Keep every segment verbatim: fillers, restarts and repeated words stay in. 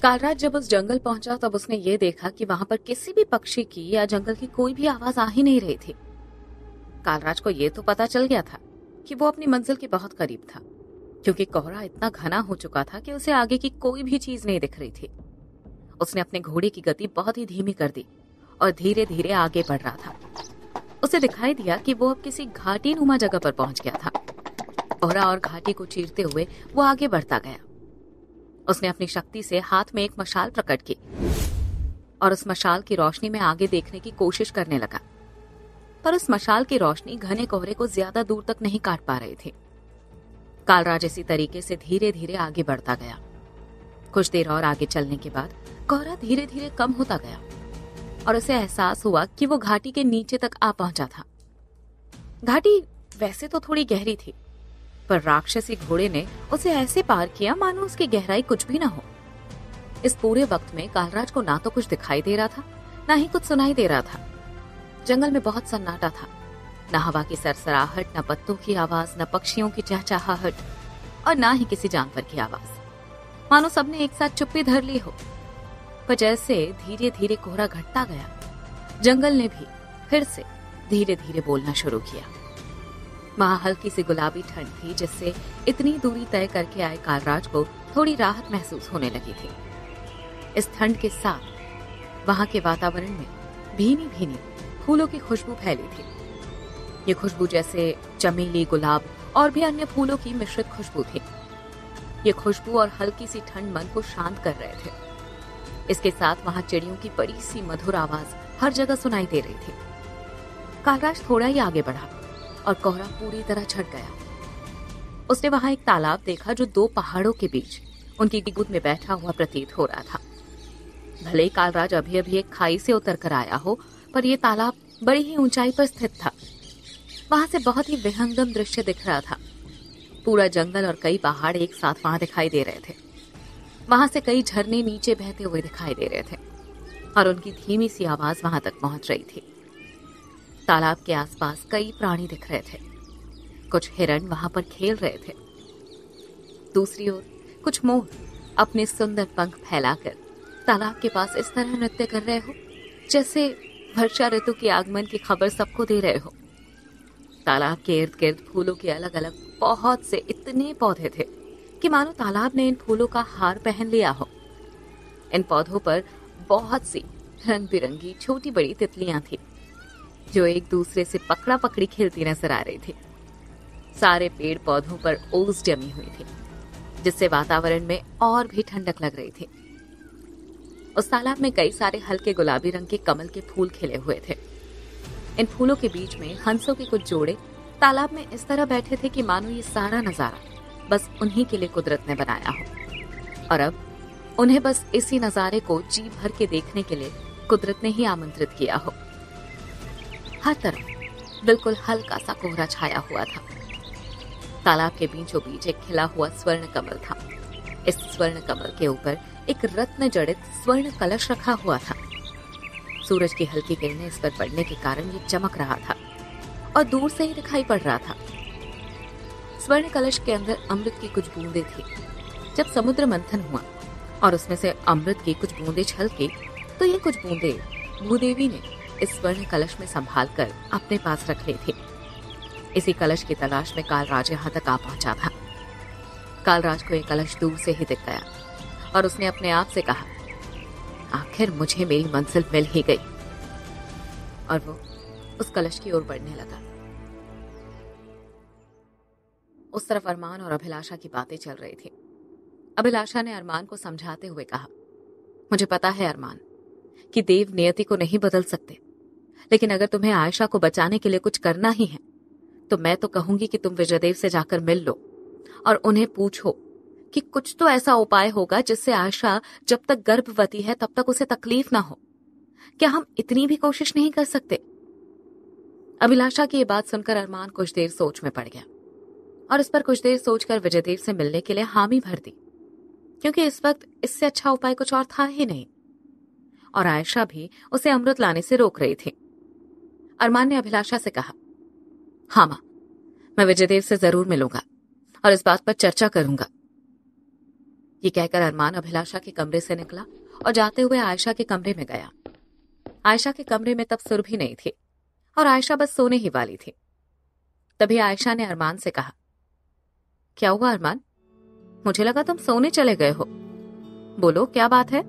कालराज जब उस जंगल पहुंचा तब उसने ये देखा कि वहां पर किसी भी पक्षी की या जंगल की कोई भी आवाज आ ही नहीं रही थी। कालराज को ये तो पता चल गया था कि वो अपनी मंजिल के बहुत करीब था, क्योंकि कोहरा इतना घना हो चुका था कि उसे आगे की कोई भी चीज नहीं दिख रही थी। उसने अपने घोड़े की गति बहुत ही धीमी कर दी और धीरे धीरे आगे बढ़ रहा था। उसे दिखाई दिया कि वो अब किसी घाटी नुमा जगह पर पहुंच गया था। कोहरा और घाटी को चीरते हुए वो आगे बढ़ता गया। उसने अपनी शक्ति से हाथ में एक मशाल प्रकट की और उस मशाल की रोशनी में आगे देखने की कोशिश करने लगा, पर उस मशाल की रोशनी घने कोहरे को ज्यादा दूर तक नहीं काट पा रही थी। कालराज इसी तरीके से धीरे धीरे आगे बढ़ता गया। कुछ देर और आगे चलने के बाद कोहरा धीरे धीरे कम होता गया और उसे एहसास हुआ कि वो घाटी के नीचे तक आ पहुंचा था। घाटी वैसे तो थोड़ी गहरी थी, पर राक्षसी घोड़े ने उसे ऐसे पार किया मानो उसकी गहराई कुछ भी ना हो। इस पूरे वक्त में कालराज को ना तो कुछ दिखाई दे रहा था, ना ही कुछ सुनाई दे रहा था। जंगल में बहुत सन्नाटा था, न हवा की सरसराहट, न पत्तों की आवाज, न पक्षियों की चहचहाहट और ना ही किसी जानवर की आवाज। मानो सबने एक साथ चुप्पी धर ली हो। पर जैसे धीरे धीरे कोहरा घटता गया, जंगल ने भी फिर से धीरे धीरे बोलना शुरू किया। वहां हल्की सी गुलाबी ठंड थी, जिससे इतनी दूरी तय करके आए कालराज को थोड़ी राहत महसूस होने लगी थी। इस ठंड के साथ वहां के वातावरण में भीनी भीनी फूलों की खुशबू फैली थी। ये खुशबू जैसे चमेली, गुलाब और भी अन्य फूलों की मिश्रित खुशबू थी। ये खुशबू और हल्की सी ठंड मन को शांत कर रहे थे। इसके साथ वहां चिड़ियों की बड़ी सी मधुर आवाज हर जगह सुनाई दे रही थी। कालराज थोड़ा ही आगे बढ़ा और कोहरा पूरी तरह छट गया। उसने वहां एक तालाब देखा जो दो पहाड़ों के बीच उनकी गोद में बैठा हुआ प्रतीत हो रहा था। भले ही कालराज अभी अभी एक खाई से उतर कर आया हो, पर यह तालाब बड़ी ही ऊंचाई पर स्थित था। वहां से बहुत ही विहंगम दृश्य दिख रहा था। पूरा जंगल और कई पहाड़ एक साथ वहां दिखाई दे रहे थे। वहां से कई झरने नीचे बहते हुए दिखाई दे रहे थे और उनकी धीमी सी आवाज वहां तक पहुंच रही थी। तालाब के आसपास कई प्राणी दिख रहे थे। कुछ हिरण वहां पर खेल रहे थे। दूसरी ओर कुछ मोर अपने सुंदर पंख फैलाकर तालाब के पास इस तरह नृत्य कर रहे हो जैसे वर्षा ऋतु के आगमन की खबर सबको दे रहे हो। तालाब के इर्द गिर्द फूलों के अलग अलग बहुत से इतने पौधे थे कि मानो तालाब ने इन फूलों का हार पहन लिया हो। इन पौधों पर बहुत सी रंग बिरंगी छोटी बड़ी तितलियां थी जो एक दूसरे से पकड़ा पकड़ी खेलती नजर आ रही थी। सारे पेड़ पौधों पर ओस जमी हुई थी, जिससे वातावरण में और भी ठंडक लग रही थी। उस तालाब में कई सारे हल्के गुलाबी रंग के कमल के फूल खिले हुए थे। इन फूलों के बीच में हंसों के कुछ जोड़े तालाब में इस तरह बैठे थे कि मानो ये सारा नजारा बस उन्हीं के लिए कुदरत ने बनाया हो और अब उन्हें बस इसी नजारे को जी भर के देखने के लिए कुदरत ने ही आमंत्रित किया हो। हर तरफ बिल्कुल हल्का सा कोहरा छाया हुआ था। तालाब के बीचों बीच एक खिला हुआ स्वर्ण कमल था। इस स्वर्ण कमल के ऊपर एक रत्न जड़ित स्वर्ण कलश रखा हुआ था। सूरज की हल्की किरणें इस पर पड़ने के कारण ये चमक रहा था और दूर से ही दिखाई पड़ रहा था। स्वर्ण कलश के अंदर अमृत की कुछ बूंदें थी। जब समुद्र मंथन हुआ और उसमें से अमृत की कुछ बूंदें छलकी, तो ये कुछ बूंदें भूदेवी ने इस स्वर्ण कलश में संभाल कर अपने पास रख ली थी। इसी कलश की तलाश में कालराज यहाँ तक आ पहुंचा था। कालराज को यह कलश दूर से ही दिख गया और उसने अपने आप से कहा, आखिर मुझे मेरी मंजिल मिल ही गई। और वो उस कलश की ओर बढ़ने लगा। उस तरफ अरमान और अभिलाषा की बातें चल रही थी। अभिलाषा ने अरमान को समझाते हुए कहा, मुझे पता है अरमान कि देव नियति को नहीं बदल सकते, लेकिन अगर तुम्हें आयशा को बचाने के लिए कुछ करना ही है तो मैं तो कहूंगी कि तुम विजयदेव से जाकर मिल लो और उन्हें पूछो कि कुछ तो ऐसा उपाय होगा जिससे आयशा जब तक गर्भवती है तब तक उसे तकलीफ ना हो। क्या हम इतनी भी कोशिश नहीं कर सकते? अभिलाषा की ये बात सुनकर अरमान कुछ देर सोच में पड़ गया और इस पर कुछ देर सोचकर विजयदेव से मिलने के लिए हामी भर दी, क्योंकि इस वक्त इससे अच्छा उपाय कुछ और था ही नहीं और आयशा भी उसे अमृत लाने से रोक रही थी। अरमान ने अभिलाषा से कहा, हाँ मां, मैं विजयदेव से जरूर मिलूंगा और इस बात पर चर्चा करूंगा। ये कहकर अरमान अभिलाषा के कमरे से निकला और जाते हुए आयशा के कमरे में गया। आयशा के कमरे में तब सुरभि नहीं थी और आयशा बस सोने ही वाली थी। तभी आयशा ने अरमान से कहा, क्या हुआ अरमान? मुझे लगा तुम सोने चले गए हो। बोलो क्या बात है?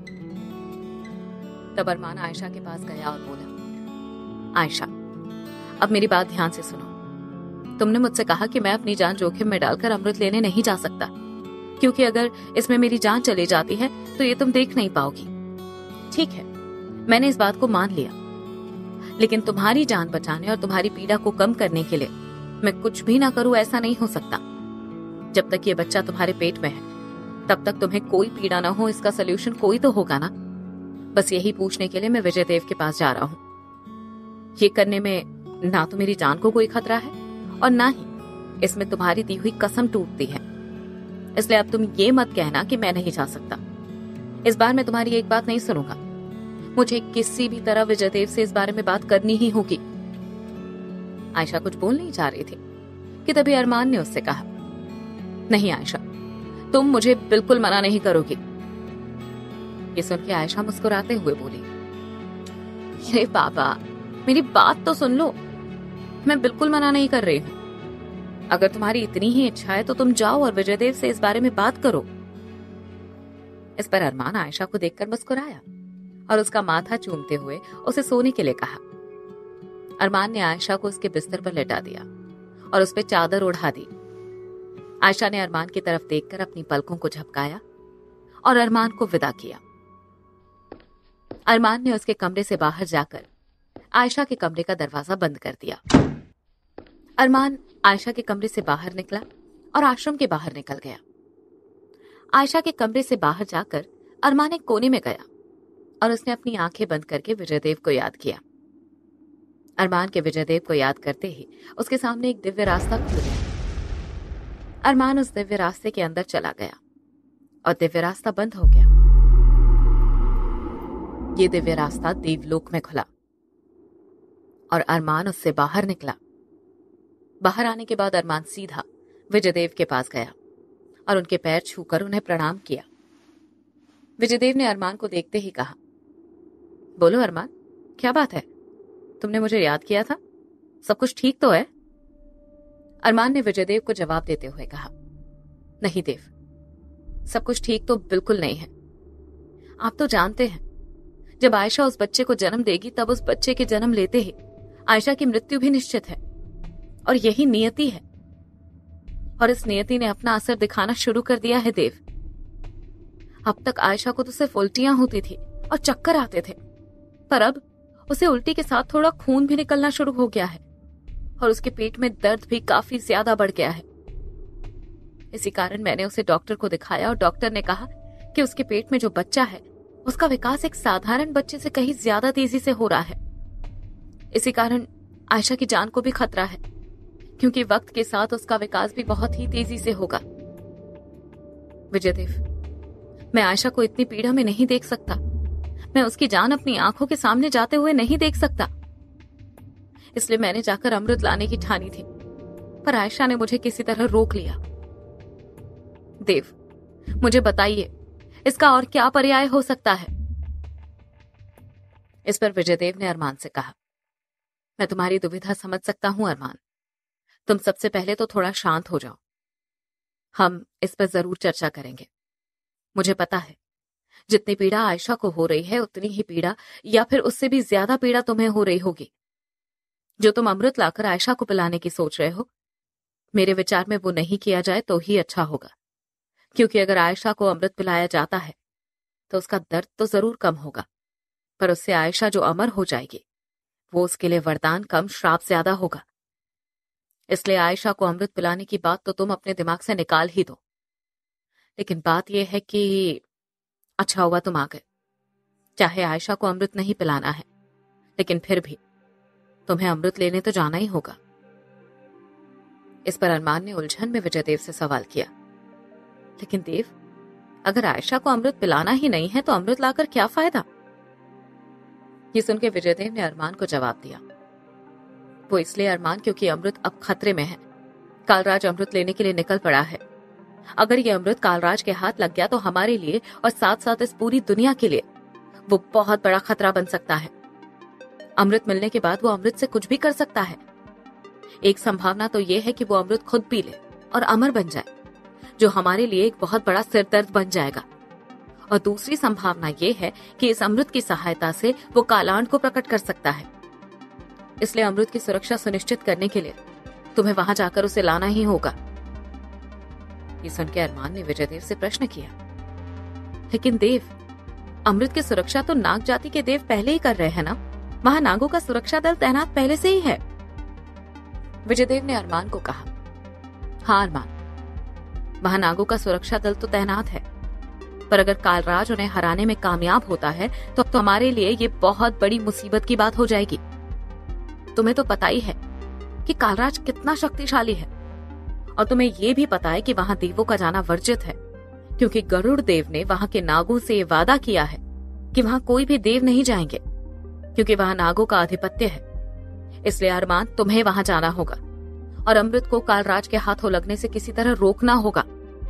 तब अरमान आयशा के पास गया और बोला, आयशा अब मेरी बात ध्यान से सुनो। तुमने मुझसे कहा कि मैं अपनी जान जोखिम में डालकर अमृत लेने नहीं जा सकता, क्योंकि अगर इसमें मेरी जान चली जाती है तो ये तुम देख नहीं पाओगी। ठीक है, मैंने इस बात को मान लिया, लेकिन तुम्हारी जान बचाने और तुम्हारी पीड़ा को कम करने के लिए मैं कुछ भी ना करूं ऐसा नहीं हो सकता। जब तक ये बच्चा तुम्हारे पेट में है तब तक तुम्हें कोई पीड़ा ना हो, इसका सोल्यूशन कोई तो होगा ना। बस यही पूछने के लिए मैं विजय देव के पास जा रहा हूं। ये करने में ना तो मेरी जान को कोई खतरा है और ना ही इसमें तुम्हारी दी हुई कसम टूटती है। इसलिए अब तुम ये मत कहना कि मैं नहीं जा सकता। इस बार मैं तुम्हारी एक बात नहीं सुनूंगा। मुझे किसी भी तरह विजय देव से इस बारे में बात करनी ही होगी। आयशा कुछ बोल नहीं जा रही थी कि तभी अरमान ने उससे कहा, नहीं आयशा, तुम मुझे बिल्कुल मना नहीं करोगी। ये सुन के आयशा मुस्कुराते हुए बोली, अरे बाबा, मेरी बात तो सुन लो। मैं बिल्कुल मना नहीं कर रही हूं। अगर तुम्हारी इतनी ही इच्छा है तो तुम जाओ और विजय देव से इस बारे में बात करो। इस पर अरमान आयशा को देखकर मुस्कुराया और उसका माथा चूमते हुए उसे सोने के लिए कहा। अरमान ने आयशा को उसके बिस्तर पर लेटा दिया और उस पर चादर ओढ़ा दी। आयशा ने अरमान की तरफ देखकर अपनी पलकों को झपकाया और अरमान को विदा किया। अरमान ने उसके कमरे से बाहर जाकर आयशा के कमरे का दरवाजा बंद कर दिया। अरमान आयशा के कमरे से बाहर निकला और आश्रम के बाहर निकल गया। आयशा के कमरे से बाहर जाकर अरमान एक कोने में गया और उसने अपनी आंखें बंद करके विजयदेव को याद किया। अरमान के विजयदेव को याद करते ही उसके सामने एक दिव्य रास्ता खुल गया। अरमान उस दिव्य रास्ते के अंदर चला गया और दिव्य रास्ता बंद हो गया। ये दिव्य रास्ता देवलोक में खुला और अरमान उससे बाहर निकला। बाहर आने के बाद अरमान सीधा विजयदेव के पास गया और उनके पैर छूकर उन्हें प्रणाम किया। विजयदेव ने अरमान को देखते ही कहा, बोलो अरमान, क्या बात है? तुमने मुझे याद किया था? सब कुछ ठीक तो है? अरमान ने विजयदेव को जवाब देते हुए कहा, नहीं देव, सब कुछ ठीक तो बिल्कुल नहीं है। आप तो जानते हैं, जब आयशा उस बच्चे को जन्म देगी तब उस बच्चे के जन्म लेते ही आयशा की मृत्यु भी निश्चित है और यही नियति है। और इस नियति ने अपना असर दिखाना शुरू कर दिया है देव। अब तक आयशा को तो सिर्फ उल्टियां होती थी और चक्कर आते थे, पर अब उसे उल्टी के साथ थोड़ा खून भी निकलना शुरू हो गया है और उसके पेट में दर्द भी काफी ज्यादा बढ़ गया है। इसी कारण मैंने उसे डॉक्टर को दिखाया और डॉक्टर ने कहा कि उसके पेट में जो बच्चा है उसका विकास एक साधारण बच्चे से कहीं ज्यादा तेजी से हो रहा है। इसी कारण आयशा की जान को भी खतरा है, क्योंकि वक्त के साथ उसका विकास भी बहुत ही तेजी से होगा। विजयदेव, मैं आयशा को इतनी पीड़ा में नहीं देख सकता। मैं उसकी जान अपनी आंखों के सामने जाते हुए नहीं देख सकता। इसलिए मैंने जाकर अमृत लाने की ठानी थी, पर आयशा ने मुझे किसी तरह रोक लिया। देव, मुझे बताइए, इसका और क्या पर्याय हो सकता है? इस पर विजयदेव ने अरमान से कहा, मैं तुम्हारी दुविधा समझ सकता हूं अरमान। तुम सबसे पहले तो थोड़ा शांत हो जाओ। हम इस पर जरूर चर्चा करेंगे। मुझे पता है जितनी पीड़ा आयशा को हो रही है उतनी ही पीड़ा या फिर उससे भी ज्यादा पीड़ा तुम्हें हो रही होगी। जो तुम अमृत लाकर आयशा को पिलाने की सोच रहे हो, मेरे विचार में वो नहीं किया जाए तो ही अच्छा होगा, क्योंकि अगर आयशा को अमृत पिलाया जाता है तो उसका दर्द तो जरूर कम होगा, पर उससे आयशा जो अमर हो जाएगी वो उसके लिए वरदान कम श्राप ज्यादा होगा। इसलिए आयशा को अमृत पिलाने की बात तो तुम अपने दिमाग से निकाल ही दो। लेकिन बात यह है कि अच्छा हुआ तुम आ गए। चाहे आयशा को अमृत नहीं पिलाना है, लेकिन फिर भी तुम्हें अमृत लेने तो जाना ही होगा। इस पर अरमान ने उलझन में विजयदेव से सवाल किया, लेकिन देव, अगर आयशा को अमृत पिलाना ही नहीं है तो अमृत लाकर क्या फायदा? ये सुनकर विजयदेव ने अरमान को जवाब दिया, वो इसलिए अरमान क्योंकि अमृत अब खतरे में है। कालराज अमृत लेने के लिए निकल पड़ा है अगर ये अमृत कालराज के हाथ लग गया तो हमारे लिए और साथ साथ इस पूरी दुनिया के लिए वो बहुत बड़ा खतरा बन सकता है। अमृत मिलने के बाद वो अमृत से कुछ भी कर सकता है। एक संभावना तो ये है कि वो अमृत खुद पी ले और अमर बन जाए, जो हमारे लिए एक बहुत बड़ा सिरदर्द बन जाएगा। और दूसरी संभावना ये है कि इस अमृत की सहायता से वो कालांट को प्रकट कर सकता है। इसलिए अमृत की सुरक्षा सुनिश्चित करने के लिए तुम्हें वहां जाकर उसे लाना ही होगा। ये सुन के अरमान ने विजयदेव से प्रश्न किया, लेकिन देव, अमृत की सुरक्षा तो नाग जाति के देव पहले ही कर रहे हैं ना? वहां नागों का सुरक्षा दल तैनात पहले से ही है। विजयदेव ने अरमान को कहा, हाँ अरमान, वहां नागों का सुरक्षा दल तो तैनात है, पर अगर कालराज उन्हें हराने में कामयाब होता है तो अब तो हमारे लिए ये बहुत बड़ी मुसीबत की बात हो जाएगी। तुम्हें तो पता ही है कि कालराज कितना शक्तिशाली है, और तुम्हें ये भी पता है कि वहां देवों का जाना वर्जित है, क्योंकि गरुड़ देव ने वहां के नागों से ये वादा किया है कि वहां कोई भी देव नहीं जाएंगे, क्योंकि वहां नागों का आधिपत्य है। इसलिए अरमान, तुम्हें वहां जाना होगा और अमृत को कालराज के हाथों लगने से किसी तरह रोकना होगा।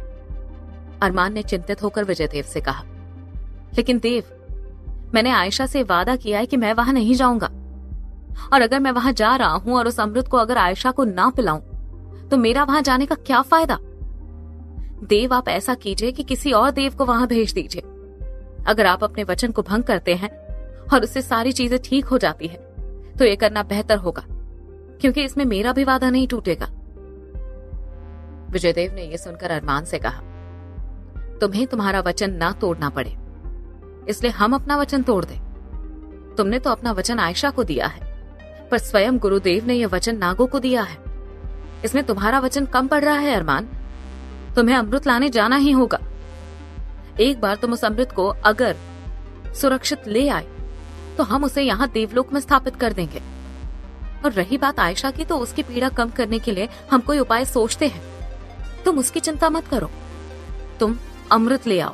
अरमान ने चिंतित होकर विजयदेव से कहा, लेकिन देव, मैंने आयशा से वादा किया है कि मैं वहां नहीं जाऊंगा, और अगर मैं वहां जा रहा हूं और उस अमृत को अगर आयशा को ना पिलाऊं तो मेरा वहां जाने का क्या फायदा? देव, आप ऐसा कीजिए कि किसी और देव को वहां भेज दीजिए। अगर आप अपने वचन को भंग करते हैं और उससे सारी चीजें ठीक हो जाती है तो ये करना बेहतर होगा, क्योंकि इसमें मेरा भी वादा नहीं टूटेगा। विजयदेव ने यह सुनकर अरमान से कहा, तुम्हें तुम्हारा वचन ना तोड़ना पड़े, इसलिए हम अपना वचन तोड़ दें। तुमने तो अपना वचन आयशा को दिया है, पर स्वयं गुरुदेव ने यह वचन नागों को दिया है। इसमें तुम्हारा वचन कम पड़ रहा है अरमान। तुम्हें अमृत लाने जाना ही होगा। एक बार तुम उस अमृत को अगर सुरक्षित ले आए तो हम उसे यहाँ देवलोक में स्थापित कर देंगे। और रही बात आयशा की, तो उसकी पीड़ा कम करने के लिए हम कोई उपाय सोचते हैं। तुम उसकी चिंता मत करो, तुम अमृत ले आओ।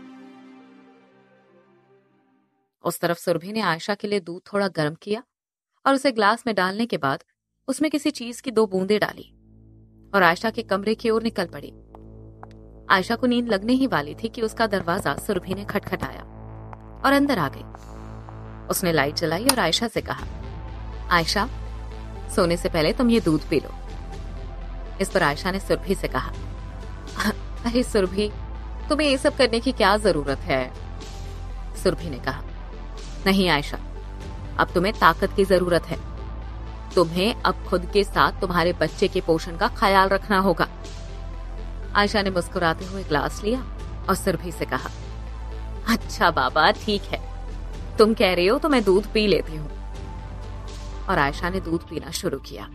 उस तरफ सुरभि ने आयशा के लिए दूध थोड़ा गर्म किया और उसे ग्लास में डालने के बाद उसमें किसी चीज की दो बूंदें डाली और आयशा के कमरे की ओर निकल पड़ी। आयशा को नींद लगने ही वाली थी कि उसका दरवाजा सुरभि ने खटखटाया और अंदर आ गई। उसने लाइट जलाई और आयशा से कहा, आयशा, सोने से पहले तुम ये दूध पी लो। इस पर आयशा ने सुरभि से कहा, अरे सुरभि, तुम्हें ये सब करने की क्या जरूरत है? सुरभि ने कहा, नहीं आयशा, अब तुम्हें ताकत की जरूरत है। तुम्हें अब खुद के साथ तुम्हारे बच्चे के पोषण का ख्याल रखना होगा। आयशा ने मुस्कुराते हुए ग्लास लिया और सुरभि से कहा, अच्छा बाबा, ठीक है, तुम कह रहे हो तो मैं दूध पी लेती हूँ। और आयशा ने दूध पीना शुरू किया।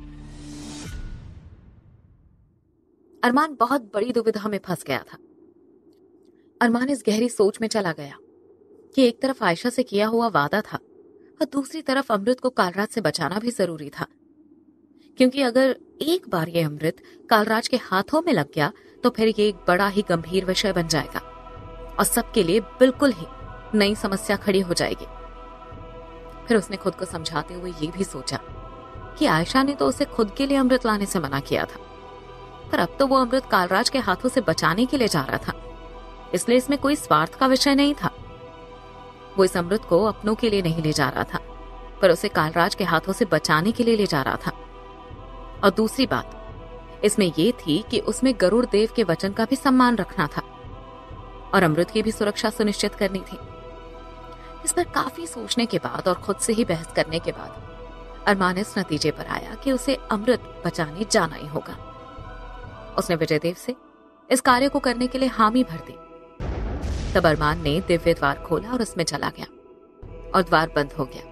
अरमान बहुत बड़ी दुविधा में फंस गया था। अरमान इस गहरी सोच में चला गया कि एक तरफ आयशा से किया हुआ वादा था और दूसरी तरफ अमृत को कालराज से बचाना भी जरूरी था, क्योंकि अगर एक बार ये अमृत कालराज के हाथों में लग गया तो फिर ये एक बड़ा ही गंभीर विषय बन जाएगा और सबके लिए बिल्कुल ही नई समस्या खड़ी हो जाएगी। फिर उसने खुद को समझाते हुए ये भी सोचा कि आयशा ने तो उसे खुद के लिए अमृत लाने से मना किया था, पर अब तो वो अमृत कालराज के हाथों से बचाने के लिए जा रहा था, इसलिए इसमें कोई स्वार्थ का विषय नहीं था। वो इस अमृत को अपनों के लिए नहीं ले जा रहा था, पर उसे कालराज के हाथों से बचाने के लिए ले जा रहा था। और दूसरी बात इसमें यह थी कि उसमें गरुड़ देव के वचन का भी सम्मान रखना था और अमृत की भी सुरक्षा सुनिश्चित करनी थी। इस पर काफी सोचने के बाद और खुद से ही बहस करने के बाद अरमान इस नतीजे पर आया कि उसे अमृत बचाने जाना ही होगा। उसने विजयदेव से इस कार्य को करने के लिए हामी भर दी। तब अरमान ने दिव्य द्वार खोला और उसमें चला गया और द्वार बंद हो गया।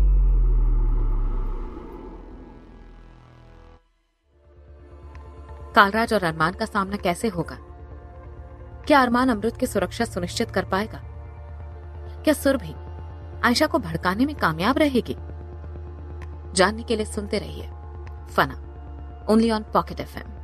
कालराज और अरमान का सामना कैसे होगा? क्या अरमान अमृत की सुरक्षा सुनिश्चित कर पाएगा? क्या सुरभि आयशा को भड़काने में कामयाब रहेगी? जानने के लिए सुनते रहिए Fanaa, only on Pocket F M.